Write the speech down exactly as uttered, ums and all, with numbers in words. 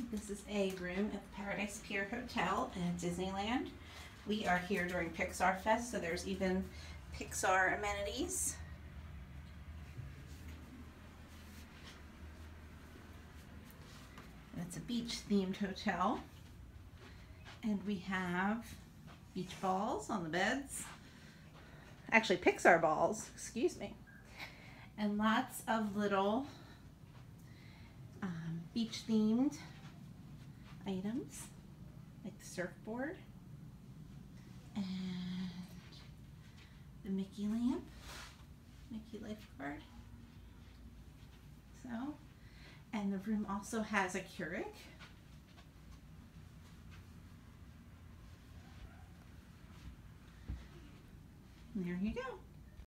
This is a room at the Paradise Pier Hotel in Disneyland. We are here during Pixar Fest, so there's even Pixar amenities. And it's a beach-themed hotel. And we have beach balls on the beds. Actually, Pixar balls, excuse me. And lots of little um, beach-themed items, like the surfboard and the Mickey lamp, Mickey lifeguard. So, and the room also has a Keurig. And there you go.